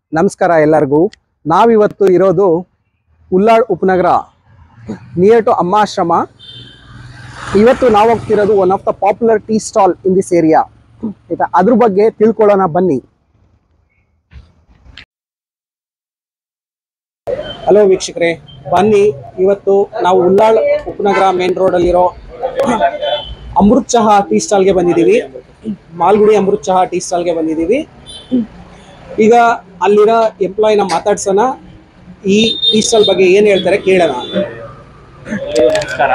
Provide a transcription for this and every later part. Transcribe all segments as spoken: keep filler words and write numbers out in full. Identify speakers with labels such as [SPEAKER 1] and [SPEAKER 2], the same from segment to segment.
[SPEAKER 1] ನಮಸ್ಕಾರ ಎಲ್ಲರಿಗೂ. ನಾವಿವತ್ತು ಇರೋದು ಉಲ್ಲಾಳ್ ಉಪನಗರ ನಿಯರ್ ಟು ಅಮ್ಮಾಶ್ರಮ. ಇವತ್ತು ನಾವು ಹೋಗ್ತಿರೋದು one of the popular tea stall in this area. ಆಯ್ತಾ, ಅದ್ರ ಬಗ್ಗೆ ತಿಳ್ಕೊಳ್ಳೋಣ ಬನ್ನಿ. ಹಲೋ ವೀಕ್ಷಕರೇ, ಬನ್ನಿ. ಇವತ್ತು ನಾವು ಉಲ್ಲಾಳ್ ಉಪನಗರ ಮೇನ್ ರೋಡ್ ಅಲ್ಲಿರೋ ಅಮೃತ್ ಚಹಾ ಟೀ ಸ್ಟಾಲ್ಗೆ ಬಂದಿದ್ದೀವಿ. ಮಾಲ್ಗುಡಿ ಅಮೃತ್ ಚಹಾ ಟೀ ಸ್ಟಾಲ್ಗೆ ಬಂದಿದ್ದೀವಿ. ಈಗ ಅಲ್ಲಿರೋ ಎಂಪ್ಲಾಯಿನ ಮಾತಾಡ್ಸೋಣ. ಈ ಟೀ ಸ್ಟಾಲ್ ಬಗ್ಗೆ ಏನು ಹೇಳ್ತಾರೆ ಕೇಳೋಣ.
[SPEAKER 2] ನಮಸ್ಕಾರ.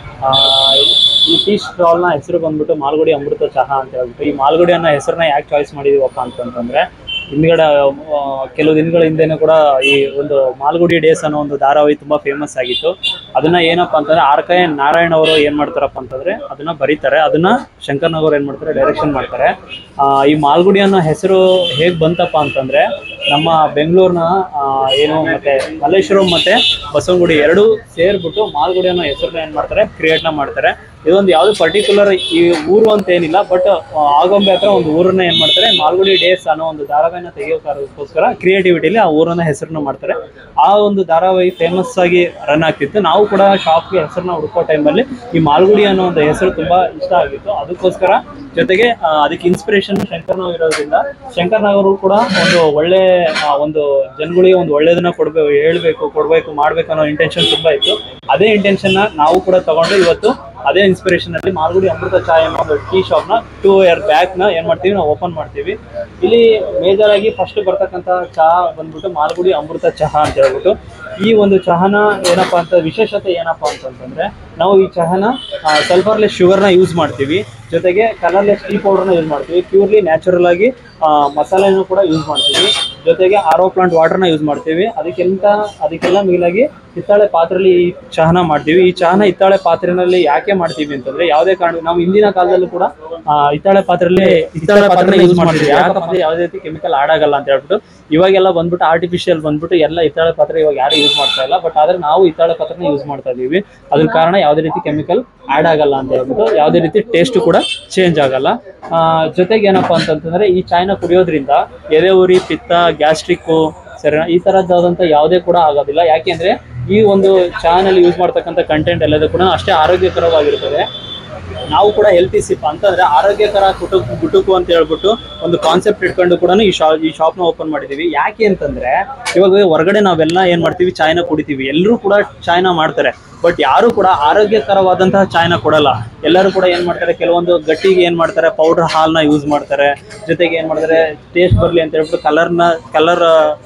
[SPEAKER 2] ಈ ಟೀ ಸ್ಟಾಲ್ನ ಹೆಸರು ಬಂದ್ಬಿಟ್ಟು ಮಾಲ್ಗುಡಿ ಅಮೃತ ಚಹಾ ಅಂತ ಹೇಳ್ಬಿಟ್ಟು. ಈ ಮಾಲ್ಗುಡಿ ಅನ್ನೋ ಹೆಸರನ್ನ ಯಾಕೆ ಚಾಯ್ಸ್ ಮಾಡಿದೀವಪ್ಪ ಅಂತಂತಂದ್ರೆ, ಹಿಂದ್ಗಡೆ ಕೆಲವು ದಿನಗಳ ಹಿಂದೆನೂ ಕೂಡ ಈ ಒಂದು ಮಾಲ್ಗುಡಿ ಡೇಸ್ ಅನ್ನೋ ಒಂದು ಧಾರಾವಾಹಿ ತುಂಬಾ ಫೇಮಸ್ ಆಗಿತ್ತು. ಅದನ್ನ ಏನಪ್ಪಾ ಅಂತಂದ್ರೆ ಆರ್ ಕೆ ನಾರಾಯಣ್ ಅವರು ಏನ್ ಮಾಡ್ತಾರಪ್ಪ ಅಂತಂದ್ರೆ ಅದನ್ನ ಬರೀತಾರೆ, ಅದನ್ನ ಶಂಕರ್ನಾಗ್ ಅವರು ಏನ್ ಮಾಡ್ತಾರೆ ಡೈರೆಕ್ಷನ್ ಮಾಡ್ತಾರೆ. ಆ ಈ ಮಾಲ್ಗುಡಿ ಅನ್ನೋ ಹೆಸರು ಹೇಗ್ ಬಂತಪ್ಪ ಅಂತಂದ್ರೆ, ನಮ್ಮ ಬೆಂಗಳೂರಿನ ಏನು ಮತ್ತೆ ಮಲ್ಲೇಶ್ವರಂ ಮತ್ತೆ ಬಸವನಗುಡಿ ಎರಡು ಸೇರ್ಬಿಟ್ಟು ಮಾಲ್ಗುಡಿ ಅನ್ನೋ ಹೆಸರನ್ನ ಏನ್ ಮಾಡ್ತಾರೆ ಕ್ರಿಯೇಟ್ ನ ಮಾಡ್ತಾರೆ. ಇದೊಂದು ಯಾವ್ದು ಪರ್ಟಿಕ್ಯುಲರ್ ಈ ಊರು ಅಂತ ಏನಿಲ್ಲ, ಬಟ್ ಆಗೊಂಬೆ ಹತ್ರ ಒಂದು ಊರನ್ನ ಏನ್ ಮಾಡ್ತಾರೆ ಮಾಲ್ಗುಡಿ ಡೇಸ್ ಅನ್ನೋ ಒಂದು ಧಾರಾವಾಹಿನ ತೆಗೆಯೋಕ್ಕೋಸ್ಕರ ಕ್ರಿಯೇಟಿವಿಟಿಲಿ ಆ ಊರನ್ನ ಹೆಸರನ್ನ ಮಾಡ್ತಾರೆ. ಆ ಒಂದು ಧಾರಾವಾಹಿ ಫೇಮಸ್ ಆಗಿ ರನ್ ಆಗ್ತಿತ್ತು. ನಾವು ಕೂಡ ಶಾಪ್ಗೆ ಹೆಸರನ್ನ ಹುಡುಕೋ ಟೈಮಲ್ಲಿ ಈ ಮಾಲ್ಗುಡಿ ಅನ್ನೋ ಒಂದು ಹೆಸರು ತುಂಬಾ ಇಷ್ಟ ಆಗಿತ್ತು. ಅದಕ್ಕೋಸ್ಕರ ಜೊತೆಗೆ ಅದಕ್ಕೆ ಇನ್ಸ್ಪಿರೇಷನ್ ಶಂಕರ್ನಾಗ್ ಇರೋದ್ರಿಂದ ಶಂಕರ್ನಾಗ್ ಅವರು ಕೂಡ ಒಂದು ಒಳ್ಳೆ ಒಂದು ಜನಗಳಿಗೆ ಒಂದು ಒಳ್ಳೇದನ್ನ ಕೊಡ್ಬೇಕು, ಹೇಳ್ಬೇಕು, ಕೊಡ್ಬೇಕು, ಮಾಡ್ಬೇಕು ಅನ್ನೋ ಇಂಟೆನ್ಷನ್ ತುಂಬಾ ಇತ್ತು. ಅದೇ ಇಂಟೆನ್ಷನ್ ನಾವು ಕೂಡ ತಗೊಂಡು ಇವತ್ತು ಅದೇ ಇನ್ಸ್ಪಿರೇಷನ್ ಅಲ್ಲಿ ಮಾಲ್ಗುಡಿ ಅಮೃತ ಚಹಾ ಅನ್ನೋ ಒಂದು ಟೀ ಶಾಪ್ ನ ಟೂ ಇಯರ್ ಬ್ಯಾಕ್ ನ ಏನ್ ಮಾಡ್ತೀವಿ ನಾವು ಓಪನ್ ಮಾಡ್ತೀವಿ. ಇಲ್ಲಿ ಮೇಜರ್ ಆಗಿ ಫಸ್ಟ್ ಬರ್ತಕ್ಕಂಥ ಚಹಾ ಬಂದ್ಬಿಟ್ಟು ಮಾಲ್ಗುಡಿ ಅಮೃತ ಚಹಾ ಅಂತ ಹೇಳ್ಬಿಟ್ಟು. ಈ ಒಂದು ಚಹಾನ ಏನಪ್ಪಾ ಅಂತ ವಿಶೇಷತೆ ಏನಪ್ಪಾ ಅಂತಂತಂದ್ರೆ, ನಾವು ಈ ಚಹಾನ ಸಲ್ಫರ್ಲೆಸ್ ಶುಗರ್ನ ಯೂಸ್ ಮಾಡ್ತೀವಿ, ಜೊತೆಗೆ ಕಲರ್ಲೆಸ್ ಟೀ ಪೌಡರ್ನ ಯೂಸ್ ಮಾಡ್ತೀವಿ, ಪ್ಯೂರ್ಲಿ ನ್ಯಾಚುರಲ್ ಆಗಿ ಮಸಾಲೆನೂ ಕೂಡ ಯೂಸ್ ಮಾಡ್ತೀವಿ, ಜೊತೆಗೆ ಆರೋ ಪ್ಲಾಂಟ್ ವಾಟರ್ನ ಯೂಸ್ ಮಾಡ್ತೀವಿ. ಅದಕ್ಕೆಂತ ಅದಕ್ಕೆಲ್ಲ ಮಿಗಿಲಾಗಿ ಹಿತ್ತಾಳೆ ಪಾತ್ರೆಯಲ್ಲಿ ಈ ಚಹಾನ ಮಾಡ್ತೀವಿ. ಈ ಚಹಾನ ಹಿತ್ತಾಳೆ ಪಾತ್ರೆಯಲ್ಲಿ ಯಾಕೆ ಮಾಡ್ತೀವಿ ಅಂತಂದ್ರೆ, ಯಾವುದೇ ಕಾರಣ ನಾವು ಹಿಂದಿನ ಕಾಲದಲ್ಲೂ ಕೂಡ ಹಿತ್ತಾಳೆ ಪಾತ್ರೆಯಲ್ಲಿ ಹಿತ್ತಾಳೆ ಪಾತ್ರೆ ಯೂಸ್ ಮಾಡ್ತೀವಿ. ಯಾಕಂದ್ರೆ ಯಾವುದೇ ರೀತಿ ಕೆಮಿಕಲ್ ಆಡ್ ಆಗಲ್ಲ ಅಂತ ಹೇಳ್ಬಿಟ್ಟು. ಇವಾಗೆಲ್ಲ ಬಂದ್ಬಿಟ್ಟು ಆರ್ಟಿಫಿಷಿಯಲ್ ಬಂದ್ಬಿಟ್ಟು ಎಲ್ಲ ಹಿತ್ತಾಳೆ ಪಾತ್ರೆ ಇವಾಗ ಯಾರು ಯೂಸ್ ಮಾಡ್ತಾ ಇಲ್ಲ, ಬಟ್ ಆದ್ರೆ ನಾವು ಹಿತ್ತಾಳೆ ಪಾತ್ರೆನ ಯೂಸ್ ಮಾಡ್ತಾ ಇದೀವಿ. ಅದ್ರ ಕಾರಣ ಯಾವುದೇ ರೀತಿ ಕೆಮಿಕಲ್ ಆಡ್ ಆಗಲ್ಲ ಅಂತ ಹೇಳ್ಬಿಟ್ಟು, ಯಾವುದೇ ರೀತಿ ಟೇಸ್ಟ್ ಕೂಡ ಚೇಂಜ್ ಆಗಲ್ಲ. ಆ ಜೊತೆಗೆ ಏನಪ್ಪಾ ಅಂತಂತಂದ್ರೆ, ಈ ಚಾಯ್ನ ಕುಡಿಯೋದ್ರಿಂದ ಎದೆ ಉರಿ, ಪಿತ್ತ, ಗ್ಯಾಸ್ಟ್ರಿಕ್ಕು ಸರಿನಾ ಈ ತರದ್ದಾದಂತ ಯಾವುದೇ ಕೂಡ ಆಗೋದಿಲ್ಲ. ಯಾಕೆಂದ್ರೆ ಈ ಒಂದು ಚಾನಲ್ಲಿ ಯೂಸ್ ಮಾಡ್ತಕ್ಕಂಥ ಕಂಟೆಂಟ್ ಎಲ್ಲದೂ ಕೂಡ ಅಷ್ಟೇ ಆರೋಗ್ಯಕರವಾಗಿರ್ತದೆ. ನಾವು ಕೂಡ ಹೆಲ್ತಿ ಸಿಪ್ ಅಂತಂದ್ರೆ ಆರೋಗ್ಯಕರ ಕುಟುಕ್ ಗುಟುಕು ಅಂತ ಹೇಳ್ಬಿಟ್ಟು ಒಂದು ಕಾನ್ಸೆಪ್ಟ್ ಇಟ್ಕೊಂಡು ಕೂಡ ಈ ಶಾ ಈ ಶಾಪ್ನ ಓಪನ್ ಮಾಡಿದೀವಿ. ಯಾಕೆ ಅಂತಂದ್ರೆ, ಇವಾಗ ಹೊರಗಡೆ ನಾವೆಲ್ಲ ಏನ್ ಮಾಡ್ತೀವಿ, ಚಾಯ್ನ ಕುಡಿತೀವಿ. ಎಲ್ಲರೂ ಕೂಡ ಚಾಯ್ನ ಮಾಡ್ತಾರೆ, ಬಟ್ ಯಾರು ಕೂಡ ಆರೋಗ್ಯಕರವಾದಂತಹ ಚಾಯ್ನ ಕೊಡಲ್ಲ. ಎಲ್ಲರೂ ಕೂಡ ಏನ್ ಮಾಡ್ತಾರೆ, ಕೆಲವೊಂದು ಗಟ್ಟಿಗೆ ಏನ್ ಮಾಡ್ತಾರೆ ಪೌಡರ್ ಹಾಲ್ನ ಯೂಸ್ ಮಾಡ್ತಾರೆ, ಜೊತೆಗೆ ಏನ್ ಮಾಡ್ತಾರೆ ಟೇಸ್ಟ್ ಬರ್ಲಿ ಅಂತ ಹೇಳ್ಬಿಟ್ಟು ಕಲರ್ನ ಕಲರ್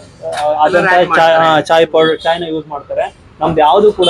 [SPEAKER 2] ಆದಂತಹ ಚಾಯ್ ಚಾಯ್ ಪೌಡರ್ ಚಾಯ್ನ ಯೂಸ್ ಮಾಡ್ತಾರೆ. ನಮ್ದು ಯಾವುದು ಕೂಡ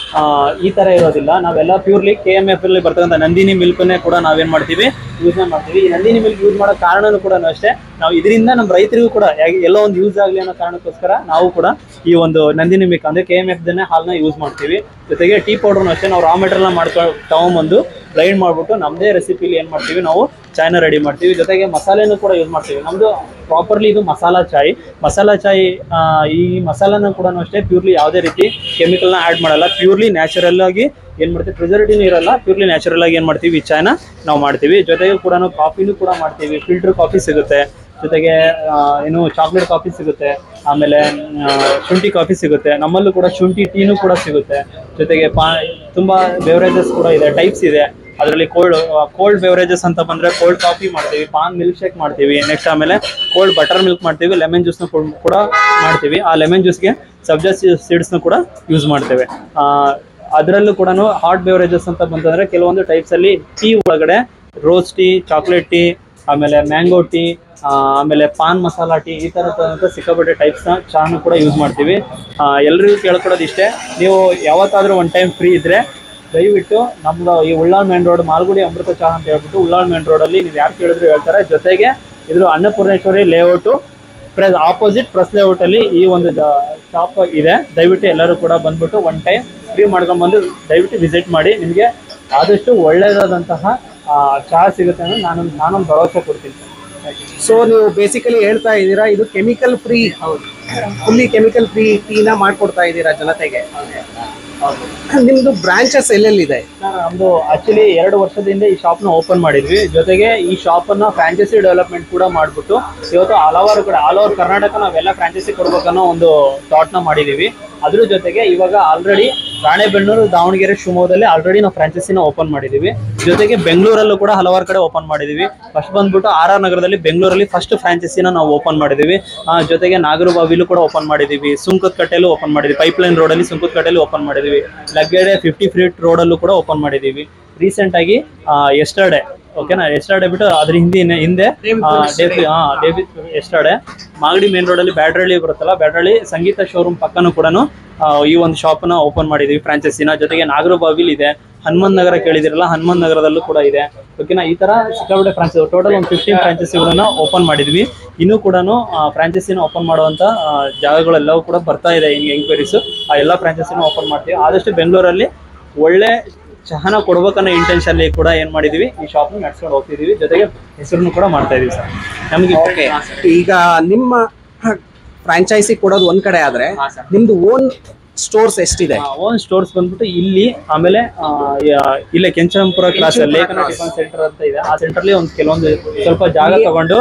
[SPEAKER 2] ಈ ತರ ಇರೋದಿಲ್ಲ. ನಾವೆಲ್ಲ ಪ್ಯೂರ್ಲಿ ಕೆ ಎಮ್ ಎಫ್ ಅಲ್ಲಿ ಬರ್ತಕ್ಕಂಥ ನಂದಿನಿ ಮಿಲ್ಕ್ನೇ ಕೂಡ ನಾವೇನ್ ಮಾಡ್ತೀವಿ ಯೂಸ್ ಮಾಡ್ತೀವಿ. ಈ ನಂದಿನಿ ಮಿಲ್ಕ್ ಯೂಸ್ ಮಾಡೋ ಕಾರಣನೂ ಕೂಡ ಅಷ್ಟೇ, ನಾವು ಇದರಿಂದ ನಮ್ಮ ರೈತರಿಗೂ ಕೂಡ ಎಲ್ಲೋ ಒಂದು ಯೂಸ್ ಆಗಲಿ ಅನ್ನೋ ಕಾರಣಕ್ಕೋಸ್ಕರ ನಾವು ಕೂಡ ಈ ಒಂದು ನಂದಿನಿ ಮಿಲ್ಕ್ ಅಂದ್ರೆ ಕೆ ಎಮ್ ಎಫ್ ದನ್ನೇ ಹಾಲ್ನ ಯೂಸ್ ಮಾಡ್ತೀವಿ. ಜೊತೆಗೆ ಟೀ ಪೌಡರ್ನು ಅಷ್ಟೇ ನಾವು ರಾ ಮೆಟೀರಿಯಲ್ ಮಾಡ್ಕೊಂಡು ತಗೊಂಬಂದು ಗ್ರೈಂಡ್ ಮಾಡ್ಬಿಟ್ಟು ನಮ್ಮದೇ ರೆಸಿಪಿಲಿ ಏನ್ ಮಾಡ್ತೀವಿ ನಾವು ಚಾಯ್ನ ರೆಡಿ ಮಾಡ್ತೀವಿ. ಜೊತೆಗೆ ಮಸಾಲೆನೂ ಕೂಡ ಯೂಸ್ ಮಾಡ್ತೀವಿ. ನಮ್ದು ಪ್ರಾಪರ್ಲಿ ಇದು ಮಸಾಲಾ ಚಾಯ್. ಮಸಾಲಾ ಚಾಯ್ ಈ ಮಸಾಲಾನ ಕೂಡ ಅಷ್ಟೇ ಪ್ಯೂರ್ಲಿ ಯಾವುದೇ ರೀತಿ ಕೆಮಿಕಲ್ನ ಆ್ಯಡ್ ಮಾಡಲ್ಲ. ಪ್ಯೂರ್ಲಿ ನ್ಯಾಚುರಲ್ ಆಗಿ ಏನ್ ಮಾಡ್ತೀವಿ, ಪ್ರಿಸರ್ವೇಟಿವ್ ಇರಲ್ಲ, ಪ್ಯೂರ್ಲಿ ನ್ಯಾಚುರಲ್ ಆಗಿ ಏನ್ ಮಾಡ್ತೀವಿ ಈ ಚಾಯ್ನ ನಾವು ಮಾಡ್ತೀವಿ. ಜೊತೆಗೆ ಕೂಡ ಕಾಫಿನೂ ಕೂಡ ಮಾಡ್ತೀವಿ. ಫಿಲ್ಟರ್ ಕಾಫಿ ಸಿಗುತ್ತೆ, ಜೊತೆಗೆ ಏನು ಚಾಕ್ಲೇಟ್ ಕಾಫಿ ಸಿಗುತ್ತೆ, ಆಮೇಲೆ ಶುಂಠಿ ಕಾಫಿ ಸಿಗುತ್ತೆ. ನಮ್ಮಲ್ಲೂ ಕೂಡ ಶುಂಠಿ ಟೀನೂ ಕೂಡ ಸಿಗುತ್ತೆ. ಜೊತೆಗೆ ಪಾ ತುಂಬಾ ಬೆವರೇಜಸ್ ಕೂಡ ಇದೆ, ಟೈಪ್ಸ್ ಇದೆ. ಅದರಲ್ಲಿ ಕೋಲ್ಡ್ ಕೋಲ್ಡ್ ಬೆವರೇಜಸ್ ಅಂತ ಬಂದ್ರೆ ಕೋಲ್ಡ್ ಕಾಫಿ ಮಾಡ್ತೀವಿ, ಪಾನ್ ಮಿಲ್ಕ್ ಶೇಕ್ ಮಾಡ್ತೀವಿ, ನೆಕ್ಸ್ಟ್ ಆಮೇಲೆ ಕೋಲ್ಡ್ ಬಟರ್ ಮಿಲ್ಕ್ ಮಾಡ್ತೀವಿ, ಲೆಮನ್ ಜ್ಯೂಸ್ನ ಕೂಡ ಮಾಡ್ತೀವಿ. ಆ ಲೆಮನ್ ಜ್ಯೂಸ್ಗೆ ಸಬ್ಜಾ ಸೀಡ್ಸ್ನ ಕೂಡ ಯೂಸ್ ಮಾಡ್ತೇವೆ. ಆ ಅದರಲ್ಲೂ ಕೂಡ ಹಾಟ್ ಬೆವರೇಜಸ್ ಅಂತ ಬಂತಂದ್ರೆ ಕೆಲವೊಂದು ಟೈಪ್ಸ್ ಅಲ್ಲಿ ಟೀ ಒಳಗಡೆ ರೋಸ್ ಟೀ, ಚಾಕ್ಲೇಟ್ ಟೀ, ಆಮೇಲೆ ಮ್ಯಾಂಗೋ ಟೀ, ಆಮೇಲೆ ಪಾನ್ ಮಸಾಲಾ ಟೀ, ಈ ಥರದಂಥ ಸಿಕ್ಕಾಪಟ್ಟೆ ಟೈಪ್ಸ್ನ ಚಾನು ಕೂಡ ಯೂಸ್ ಮಾಡ್ತೀವಿ. ಎಲ್ರಿಗೂ ಕೇಳ್ಕೊಡೋದು ಇಷ್ಟೇ, ನೀವು ಯಾವತ್ತಾದರೂ ಒನ್ ಟೈಮ್ ಫ್ರೀ ಇದ್ರೆ ದಯವಿಟ್ಟು ನಮ್ದು ಈ ಉಳ್ಳಾಳ್ ಮೇನ್ ರೋಡ್ ಮಾಲ್ಗುಡಿ ಅಮೃತ ಚಹಾ ಅಂತ ಹೇಳ್ಬಿಟ್ಟು ಉಳ್ಳಾಳ್ ಮೇನ್ ರೋಡಲ್ಲಿ ನೀವು ಯಾರು ಕೇಳಿದ್ರು ಹೇಳ್ತಾರೆ. ಜೊತೆಗೆ ಇದ್ರ Annapoorneshwari layout press opposite press ಲೇಔಟಲ್ಲಿ ಈ ಒಂದು ಶಾಪ್ ಇದೆ. ದಯವಿಟ್ಟು ಎಲ್ಲರೂ ಕೂಡ ಬಂದ್ಬಿಟ್ಟು ಒನ್ ಟೈಮ್ ಫ್ರೀ ಮಾಡ್ಕೊಂಡ್ಬಂದು ದಯವಿಟ್ಟು ವಿಸಿಟ್ ಮಾಡಿ. ನಿಮಗೆ ಆದಷ್ಟು ಒಳ್ಳೆಯದಾದಂತಹ ಚಹಾ ಸಿಗುತ್ತೆ ಅನ್ನೋ ನಾನು ನಾನೊಂದು ಭರವಸೆ ಕೊಡ್ತೀನಿ.
[SPEAKER 1] ಸೊ ನೀವು ಬೇಸಿಕಲಿ ಹೇಳ್ತಾ ಇದ್ದೀರಾ ಇದು ಕೆಮಿಕಲ್ ಫ್ರೀ, ಹೌದು, ಫುಲ್ಲಿ ಕೆಮಿಕಲ್ ಫ್ರೀ ಟೀನ ಮಾಡ್ಕೊಡ್ತಾ ಇದ್ದೀರಾ ಜನತೆಗೆ. ನಿಮ್ದು ಬ್ರಾಂಚಸ್ ಎಲ್ಲೆಲ್ಲಿದೆ?
[SPEAKER 2] ನಮ್ದು ಆಕ್ಚುಲಿ ಎರಡು ವರ್ಷದಿಂದ ಈ ಶಾಪ್ ನ ಓಪನ್ ಮಾಡಿದ್ವಿ. ಜೊತೆಗೆ ಈ ಶಾಪ್ ಅನ್ನ ಫ್ರಾಂಚೈಸಿ ಡೆವಲಪ್ಮೆಂಟ್ ಕೂಡ ಮಾಡ್ಬಿಟ್ಟು ಇವತ್ತು ಹಲವಾರು ಕಡೆ ಆಲ್ ಓವರ್ ಕರ್ನಾಟಕ ನಾವೆಲ್ಲ ಫ್ರಾಂಚೈಸಿ ಕೊಡ್ಬೇಕನ್ನೋ ಒಂದು ಥಾಟ್ ನ ಮಾಡಿದೀವಿ. ಅದ್ರ ಜೊತೆಗೆ ಇವಾಗ ಆಲ್ರೆಡಿ ರಾಣೆಬೆನ್ನೂರು, ದಾವಣಗೆರೆ, ಶಿವಮೊಗ್ಗದಲ್ಲಿ ಆಲ್ರೆಡಿ ನಾವು ಫ್ರಾಂಚೈಸಿನ ಓಪನ್ ಮಾಡಿದೀವಿ. ಜೊತೆಗೆ ಬೆಂಗಳೂರಲ್ಲೂ ಕೂಡ ಹಲವಾರು ಕಡೆ ಓಪನ್ ಮಾಡಿದೀವಿ. ಫಸ್ಟ್ ಬಂದ್ಬಿಟ್ಟು ಆರ್ ಆರ್ ನಗರದಲ್ಲಿ ಬೆಂಗಳೂರಲ್ಲಿ ಫಸ್ಟ್ ಫ್ರಾಂಚೈಸಿನ ನಾವು ಓಪನ್ ಮಾಡಿದೀವಿ. ಜೊತೆಗೆ ನಾಗರಬಾವಿಲೂ ಕೂಡ ಓಪನ್ ಮಾಡಿದೀವಿ, ಸುಂಕದಕಟ್ಟೆಲ್ಲೂ ಓಪನ್ ಮಾಡಿದ್ವಿ, ಪೈಪ್ಲೈನ್ ರೋಡ್ ಅಲ್ಲಿ ಸುಂಕದಕಟ್ಟೆಯಲ್ಲಿ ಓಪನ್ ಮಾಡಿದೀವಿ, ಲಗ್ಗೆರೆ ಫಿಫ್ಟಿ ಫೀಟ್ ರೋಡ್ ಅಲ್ಲೂ ಕೂಡ ಓಪನ್ ಮಾಡಿದೀವಿ. ರೀಸೆಂಟ್ ಆಗಿ ಎಸ್ಟರ್ಡೇ ಓಕೆನಾ ಎಸ್ಟರ್ಡೇ ಬಿಟ್ಟು ಅದ್ರ ಹಿಂದಿನ ಹಿಂದೆ ಎಸ್ಟರ್ಡೇ ಮಾಗಡಿ ಮೇನ್ ರೋಡ್ ಅಲ್ಲಿ ಬ್ಯಾಡ್ರಳ್ಳಿ ಬರುತ್ತಲ್ಲ, ಬ್ಯಾಡ್ರಳ್ಳಿ ಸಂಗೀತ ಶೋರೂಮ್ ಪಕ್ಕನೂ ಕೂಡ ಈ ಒಂದು ಶಾಪ್ ನ ಓಪನ್ ಮಾಡಿದೀವಿ ಫ್ರಾಂಚೈಸಿನ. ಜೊತೆಗೆ ನಾಗರಬಾವಿಲ್ ಇದೆ, ಹನುಮಂತ ನಗರ ಕೇಳಿದಿರಲ್ಲ, ಹನುಮಂತ ನಗರದಲ್ಲೂ ಕೂಡ ಇದೆ ಓಕೆನಾ. ಈ ತರ ಸಿಕ್ಕಾಪಟ್ಟೆ ಫ್ರಾಂಚೈಸಿ ಟೋಟಲ್ ಒಂದು ಫಿಫ್ಟೀನ್ ಫ್ರಾಂಚೈಸಿಗಳನ್ನ ಓಪನ್ ಮಾಡಿದ್ವಿ. ಇನ್ನೂ ಕೂಡ ಫ್ರಾಂಚೈಸಿನ ಓಪನ್ ಮಾಡುವಂತ ಜಾಗಗಳೆಲ್ಲವೂ ಕೂಡ ಬರ್ತಾ ಇದೆ ಎಂಕ್ವೈರೀಸ್. ಆ ಎಲ್ಲ ಫ್ರಾಂಚೈಸಿನ ಓಪನ್ ಮಾಡ್ತೀವಿ. ಆದಷ್ಟು ಬೆಂಗಳೂರಲ್ಲಿ ಒಳ್ಳೆ ಚಹಾನ ಕೊಡ್ಬೇಕನ್ನೋ ಇಂಟೆನ್ಷನ್ ಕೂಡ ಏನ್ ಮಾಡಿದೀವಿ, ಈ ಶಾಪ್ ನಡ್ಸ್ಕೊಂಡು ಹೋಗ್ತಿದೀವಿ. ಜೊತೆಗೆ ಹೆಸರನ್ನು ಕೂಡ ಮಾಡ್ತಾ ಇದೀವಿ ಸರ್. ನಮ್ಗೆ
[SPEAKER 1] ಈಗ ನಿಮ್ಮ ಫ್ರಾಂಚೈಸಿ ಕೊಡೋದು ಒಂದ್ ಕಡೆ ಆದ್ರೆ ನಿಮ್ದು ಓನ್ ಸ್ಟೋರ್ಸ್ ಎಷ್ಟಿದೆ?
[SPEAKER 2] ಓನ್ ಸ್ಟೋರ್ಸ್ ಬಂದ್ಬಿಟ್ಟು ಇಲ್ಲಿ, ಆಮೇಲೆ ಇಲ್ಲೇ Kenchanapura cross Lekhana tiffin centre ಅಂತ ಇದೆ. ಆ ಸೆಂಟರ್ ಅಲ್ಲಿ ಒಂದು ಕೆಲವೊಂದು ಸ್ವಲ್ಪ ಜಾಗ ತಗೊಂಡು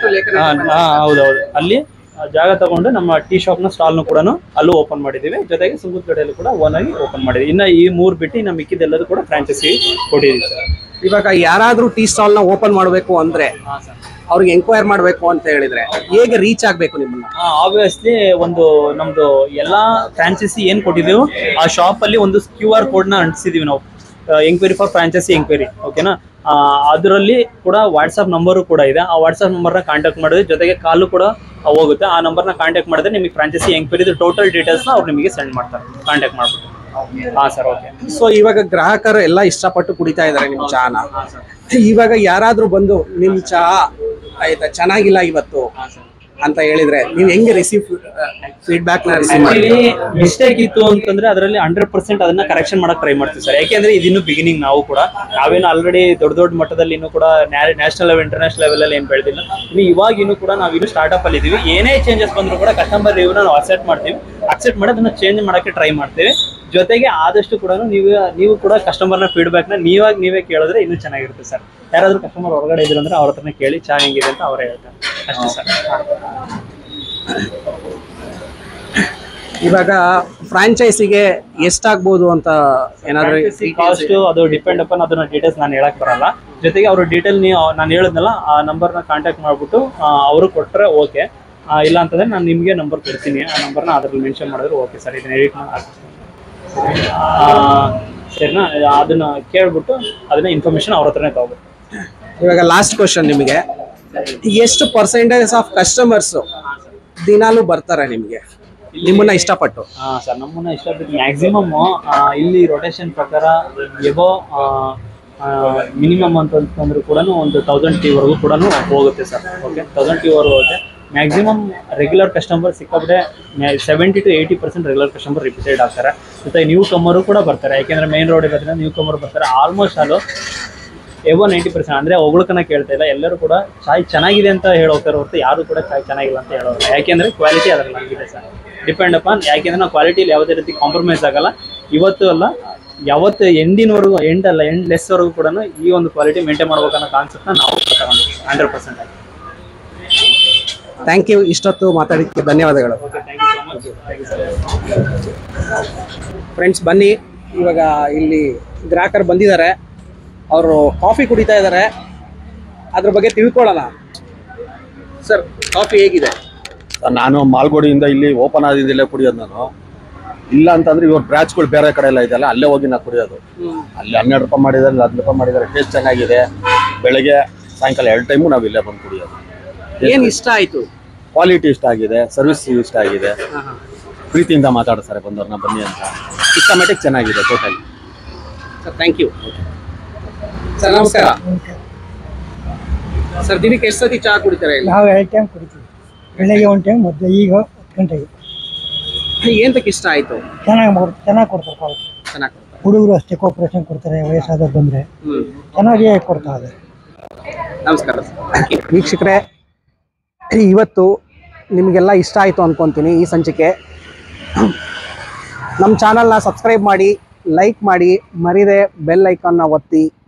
[SPEAKER 2] ಹೌದೌದು ಅಲ್ಲಿ ಜಾಗ ತಗೊಂಡು ನಮ್ಮ ಟೀ ಶಾಪ್ ನ ಸ್ಟಾಲ್ ನು ಕೂಡ ಅಲ್ಲೂ ಓಪನ್ ಮಾಡಿದೀವಿ. ಜೊತೆಗೆ ಸುಂಕದಕಟ್ಟೆಯಲ್ಲೂ ಕೂಡ ಓನ್ ಆಗಿ ಓಪನ್ ಮಾಡಿದ್ವಿ. ಇನ್ನ ಈ ಮೂರ್ ಬಿಟ್ಟು ನಮ್ಮ ಮಿಕ್ಕಿದೆಲ್ಲದೂ ಕೂಡ ಫ್ರಾಂಚೈಸಿ ಕೊಟ್ಟಿದ್ದೀವಿ ಸರ್.
[SPEAKER 1] ಇವಾಗ ಯಾರಾದ್ರೂ ಟೀ ಸ್ಟಾಲ್ ನ ಓಪನ್ ಮಾಡಬೇಕು ಅಂದ್ರೆ ಅವ್ರಿಗೆ ಎಂಕ್ವೈರ್ ಮಾಡಬೇಕು ಅಂತ ಹೇಳಿದ್ರೆ ಹೇಗೆ ರೀಚ್ ಆಗ್ಬೇಕು ನಿಮ್ಮನ್ನ?
[SPEAKER 2] ಆಬ್ವಿಯಸ್ಲಿ ಒಂದು ನಮ್ದು ಎಲ್ಲಾ ಫ್ರಾಂಚೈಸಿ ಏನ್ ಕೊಟ್ಟಿದ್ದೀವಿ ಆ ಶಾಪ್ ಅಲ್ಲಿ ಒಂದು ಕ್ಯೂ ಆರ್ ಕೋಡ್ ನ ಅಂಟಿಸಿದೀವಿ ನಾವು, ಎಂಕ್ವೈರಿ ಫಾರ್ ಫ್ರಾಂಚೈಸಿ ಎಂಕ್ವೈರಿ ಓಕೆನಾ. ಅದರಲ್ಲಿ ಕೂಡ ವಾಟ್ಸ್ಆಪ್ ನಂಬರು ಕೂಡ ಇದೆ. ಆ ವಾಟ್ಸ್ಆಪ್ ನಂಬರ್ನ ಕಾಂಟ್ಯಾಕ್ಟ್ ಮಾಡಿದ್ರೆ ಜೊತೆಗೆ ಕಾಲು ಕೂಡ ಹೋಗುತ್ತೆ. ಆ ನಂಬರ್ನ ಕಾಂಟ್ಯಾಕ್ಟ್ ಮಾಡಿದ್ರೆ ನಿಮಗೆ ಫ್ರಾಂಚೈಸಿ ಎಂಕ್ವೈರಿ ಟೋಟಲ್ ಡೀಟೇಲ್ಸ್ನ ಅವ್ರು ನಿಮಗೆ ಸೆಂಡ್ ಮಾಡ್ತಾರೆ ಕಾಂಟ್ಯಾಕ್ಟ್ ಮಾಡ್ಬಿಟ್ಟು. ಹಾ ಸರ್ ಓಕೆ.
[SPEAKER 1] ಸೊ ಇವಾಗ ಗ್ರಾಹಕರು ಎಲ್ಲ ಇಷ್ಟಪಟ್ಟು ಕುಡಿತಾ ಇದಾರೆ ನಿಮ್ ಚಹಾನ. ಇವಾಗ ಯಾರಾದ್ರೂ ಬಂದು ನಿಮ್ ಚಹಾ ಆಯ್ತಾ ಚೆನ್ನಾಗಿಲ್ಲ ಇವತ್ತು ಅಂತ ಹೇಳಿದ್ರೆ ನೀವು ಹೆಂಗೆ ರಿಸೀವ್ ಫೀಡ್ಬ್ಯಾಕ್ ನ ರಿಸೀವ್ ಮಾಡಿ?
[SPEAKER 2] ಮಿಸ್ಟೇಕ್ ಇತ್ತು ಅಂತಂದ್ರೆ ಅದರಲ್ಲಿ ಹಂಡ್ರೆಡ್ ಪರ್ಸೆಂಟ್ ಅದನ್ನ ಕರೆಕ್ಷನ್ ಮಾಡಕ್ ಟ್ರೈ ಮಾಡ್ತೀವಿ ಸರ್. ಯಾಕೆಂದ್ರೆ ಇದಿನ್ನು ಬಿಗಿನಿಂಗ್. ನಾವು ಕೂಡ ನಾವೇನು ಆಲ್ರೆಡಿ ದೊಡ್ಡ ದೊಡ್ಡ ಮಟ್ಟದಲ್ಲಿ ಇನ್ನೂ ಕೂಡ ನ್ಯಾಷನಲ್ ಲೆವೆಲ್ ಇಂಟರ್ನ್ಯಾಷನಲ್ ಲೆವೆಲ್ ಅಲ್ಲಿ ಏನ್ ಬೆಳೆದಿಲ್ಲ. ಇನ್ನು ಇವಾಗ ಇನ್ನೂ ಕೂಡ ನಾವು ಇನ್ನು ಸ್ಟಾರ್ಟ್ಅಪ್ ಅಲ್ಲಿ ಇದೀವಿ. ಏನೇ ಚೇಂಜಸ್ ಬಂದ್ರು ಕೂಡ ಕಸ್ಟಮರ್ ರಿವ್ಯೂನ ನಾವು ಅಕ್ಸೆಪ್ಟ್ ಮಾಡ್ತೀವಿ. ಅಕ್ಸೆಪ್ಟ್ ಮಾಡಿ ಅದನ್ನ ಚೇಂಜ್ ಮಾಡಕ್ಕೆ ಟ್ರೈ ಮಾಡ್ತೀವಿ. ಜೊತೆಗೆ ಆದಷ್ಟು ಕೂಡ ನೀವು ನೀವು ಕೂಡ ಕಸ್ಟಮರ್ನ ಫೀಡ್ಬ್ಯಾಕ್ ನ ನೀವಾಗ ನೀವೇ ಕೇಳಿದ್ರೆ ಇನ್ನೂ ಚೆನ್ನಾಗಿರುತ್ತೆ ಸರ್. ಯಾರಾದ್ರೂ ಕಸ್ಟಮರ್ ಹೊರಗಡೆ ಇದ್ರು ಅಂದ್ರೆ ಅವ್ರ ಹತ್ರನೇ ಕೇಳಿ ಚಾ ಹೆಂಗಿದೆ ಅಂತ ಅವರೇ ಹೇಳ್ತಾರೆ ಅಷ್ಟೇ ಸರ್.
[SPEAKER 1] ಇವಾಗ ಫ್ರಾಂಚೈಸಿಗೆ ಎಷ್ಟಾಗ್ಬೋದು ಅಂತ ಏನಾದ್ರು
[SPEAKER 2] ಕಾಸ್ಟ್ ಅದು ಡಿಪೆಂಡ್ ಅಪಾನ್ ಅದನ್ನ ಡೀಟೇಲ್ಸ್ ನಾನು ಹೇಳಕ್ ಬರಲ್ಲ. ಜೊತೆಗೆ ಅವ್ರ ಡೀಟೇಲ್ ನೀವು ನಾನು ಹೇಳಿದ್ನಲ್ಲ ಆ ನಂಬರ್ನ ಕಾಂಟ್ಯಾಕ್ಟ್ ಮಾಡ್ಬಿಟ್ಟು ಅವರು ಕೊಟ್ಟರೆ ಓಕೆ, ಇಲ್ಲ ಅಂತಂದ್ರೆ ನಾನು ನಿಮಗೆ ನಂಬರ್ ಕೊಡ್ತೀನಿ. ಆ ನಂಬರ್ನ ಅದ್ರಲ್ಲಿ ಮೆನ್ಷನ್ ಮಾಡಿದ್ರೆ ಓಕೆ ಸರ್ ಇದನ್ನ ಎಡಿಟ್ ಮಾಡಿ ಸರಿನಾ. ಅದನ್ನ ಕೇಳ್ಬಿಟ್ಟು ಅದನ್ನ ಇನ್ಫಾರ್ಮೇಶನ್ ಅವ್ರ ಹತ್ರನೇ ತಗೋಬೇಕು.
[SPEAKER 1] ಇವಾಗ ಲಾಸ್ಟ್ ಕ್ವಶನ್, ನಿಮಗೆ ಎಷ್ಟು ಪರ್ಸೆಂಟೇಜ್ ಆಫ್ ಕಸ್ಟಮರ್ಸ್ ದಿನಾಲೂ ಬರ್ತಾರೆ ನಿಮಗೆ ನಿಮ್ಮನ್ನ ಇಷ್ಟಪಟ್ಟು?
[SPEAKER 2] ಹಾ ಸರ್, ನಮ್ಮನ್ನ ಇಷ್ಟಪಟ್ಟು ಮ್ಯಾಕ್ಸಿಮಮ್ ಇಲ್ಲಿ ರೊಟೇಷನ್ ಪ್ರಕಾರ ಎಬೋ ಮಿನಿಮಮ್ ಅಂತಂದ್ರೂ ಕೂಡ ಒಂದು ತೌಸಂಡ್ ಟೀ ವರೆಗೂ ಕೂಡ ಹೋಗುತ್ತೆ ಸರ್. ಓಕೆ, ತೌಸಂಡ್ ಟೀ ವರೆಗೂ ಹೋಗುತ್ತೆ. ಮ್ಯಾಕ್ಸಿಮಮ್ ರೆಗ್ಯುಲರ್ ಕಸ್ಟಮರ್ ಸಿಕ್ಕಾಬಿಟ್ಟೆ seventy to eighty percent regular customer repeated ಆಗ್ತಾರೆ. ಜೊತೆಗೆ ನ್ಯೂ ಕಮ್ಮರು ಕೂಡ ಬರ್ತಾರೆ. ಯಾಕೆಂದ್ರೆ ಮೇನ್ ರೋಡ್ ಇರೋದ್ರಿಂದ ನ್ಯೂ ಕಮ್ಮರ್ ಬರ್ತಾರೆ. ಆಲ್ಮೋಸ್ಟ್ ಅಲ್ಲೂ ಎಬೋ ನೈಂಟಿ ಪರ್ಸೆಂಟ್ ಅಂದರೆ ಒಗ್ಳಕನ ಕೇಳ್ತಾ ಇಲ್ಲ, ಎಲ್ಲರೂ ಕೂಡ ಚಾಯ್ ಚೆನ್ನಾಗಿದೆ ಅಂತ ಹೇಳೋಗ್ತಾರೆ ಹೊರತು ಯಾರು ಕೂಡ ಚಾಯ್ ಚೆನ್ನಾಗಿಲ್ಲ ಅಂತ ಹೇಳೋರು. ಯಾಕೆಂದರೆ ಕ್ವಾಲಿಟಿ ಅದರಲ್ಲಿ ಆಗಿದೆ ಸರ್. ಡಿಪೆಂಡ್ ಅಪಾನ್, ಯಾಕೆಂದರೆ ನಾವು ಕ್ವಾಲಿಟಿಲಿ ಯಾವುದೇ ರೀತಿ ಕಾಂಪ್ರಮೈಸ್ ಆಗಲ್ಲ. ಇವತ್ತು ಅಲ್ಲ ಯಾವತ್ತು ಎಂಡಿನವರೆಗೂ ಎಂಡ್ ಅಲ್ಲ ಎಂಡ್ ಲೆಸ್ವರೆಗೂ ಕೂಡ ಈ ಒಂದು ಕ್ವಾಲಿಟಿ ಮೇಂಟೈನ್ ಮಾಡ್ಬೇಕನ್ನೋ ಕಾನ್ಸೆಪ್ಟ್ನ ನಾವು ತಗೊಂಡಿದ್ದೀವಿ ಹಂಡ್ರೆಡ್ ಪರ್ಸೆಂಟ್ ಆಗಿ.
[SPEAKER 1] Thank you. ಇಷ್ಟೊತ್ತು ಮಾತಾಡಿದ್ದಕ್ಕೆ ಧನ್ಯವಾದಗಳು. ಫ್ರೆಂಡ್ಸ್, ಬನ್ನಿ, ಇವಾಗ ಇಲ್ಲಿ ಗ್ರಾಹಕರು ಬಂದಿದ್ದಾರೆ. ಅವರು ಕಾಫಿ ಕುಡಿತಾ ಇದ್ದಾರೆ, ಅದ್ರ ಬಗ್ಗೆ ತಿಳ್ಕೊಳ್ಳೋಣ. ಸರ್, ಕಾಫಿ ಹೇಗಿದೆ?
[SPEAKER 3] ನಾನು ಮಾಲ್ಗುಡಿಯಿಂದ ಇಲ್ಲಿ ಓಪನ್ ಆದಿದ್ದಲ್ಲೇ ಕುಡಿಯೋದು. ನಾನು ಇಲ್ಲ ಅಂತಂದ್ರೆ ಇವ್ರ ಬ್ರಾಂಚ್ಗಳು ಬೇರೆ ಕಡೆ ಎಲ್ಲ ಇದೆಯಲ್ಲ, ಅಲ್ಲೇ ಹೋಗಿ ನಾ ಕುಡಿಯೋದು. ಅಲ್ಲಿ ಹನ್ನೆರಡು ರೂಪಾಯಿ ಮಾಡಿದ್ದಾರೆ, ಹತ್ತು ರೂಪಾಯಿ ಮಾಡಿದ್ದಾರೆ. ಟೇಸ್ಟ್ ಚೆನ್ನಾಗಿದೆ. ಬೆಳಗ್ಗೆ ಸಾಯಂಕಾಲ ಎರಡು ಟೈಮು ನಾವು ಇಲ್ಲೇ ಬಂದು ಕುಡಿಯೋದು.
[SPEAKER 1] ಏನು ಇಷ್ಟ ಆಯಿತು?
[SPEAKER 3] ಕ್ವಾಲಿಟಿ ಇಷ್ಟ ಆಗಿದೆ, ಸರ್ವಿಸ್ ಇಷ್ಟ ಆಗಿದೆ, ಪ್ರೀತಿಯಿಂದ ಮಾತಾಡ್ತಾರೆ ಬಂದವ್ರನ್ನ ಬನ್ನಿ ಅಂತ. ಸಿಸ್ಟಮ್ಯಾಟಿಕ್ ಚೆನ್ನಾಗಿದೆ totally.
[SPEAKER 1] Sir, thank you. Sir, ನಮಸ್ಕಾರ. ಸರ್, ದಿನಕ್ಕೆ ಎಷ್ಟು ಸತಿ ಚಹಾ ಕುಡಿತಾರೆ?
[SPEAKER 4] ನಾವು ಎರಡು ಟೈಮ್ ಕುಡಿತೀವಿ. ಬೆಳಗ್ಗೆ ಒಂದು ಟೈಮ್, ಮತ್ತೆ ಈಗ ಹತ್ತು ಗಂಟೆಗೆ.
[SPEAKER 1] ಏನಕ್ಕೆ ಇಷ್ಟ ಆಯಿತು?
[SPEAKER 4] ಚೆನ್ನಾಗಿ ಚೆನ್ನಾಗಿ ಕೊಡ್ತಾರೆ ಕ್ವಾಲಿಟಿ.
[SPEAKER 1] ಚೆನ್ನಾಗಿ ಕೊಡ್ತಾರೆ.
[SPEAKER 4] ಹುಡುಗರು ಅಷ್ಟೇ ಕೋಪರೇಷನ್ ಕೊಡ್ತಾರೆ. ವಯಸ್ಸಾದವ್ರು ಬಂದರೆ ಚೆನ್ನಾಗಿ ಕೊಡ್ತಾರೆ.
[SPEAKER 1] ನಮಸ್ಕಾರ ವೀಕ್ಷಕರೇ, ಇವತ್ತು ನಿಮಗೆಲ್ಲ ಇಷ್ಟ ಆಯಿತು ಅಂದ್ಕೊತೀನಿ ಈ ಸಂಚಿಕೆ. ನಮ್ಮ ಚಾನಲ್ನ ಸಬ್ಸ್ಕ್ರೈಬ್ ಮಾಡಿ, ಲೈಕ್ ಮಾಡಿ, ಮರಿದೆ ಬೆಲ್ ಐಕಾನ್ನ ಒತ್ತಿ.